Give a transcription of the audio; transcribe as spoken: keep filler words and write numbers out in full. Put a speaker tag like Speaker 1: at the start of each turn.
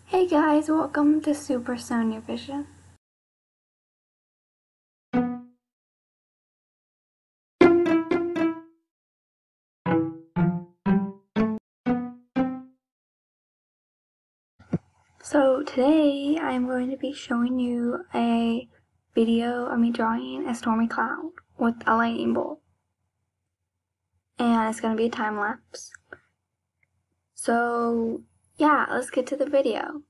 Speaker 1: Hey guys, welcome to Super Sonia Vision. So today I'm going to be showing you a video of me drawing a stormy cloud with a lightning bolt. And it's going to be a time lapse. So yeah, let's get to the video.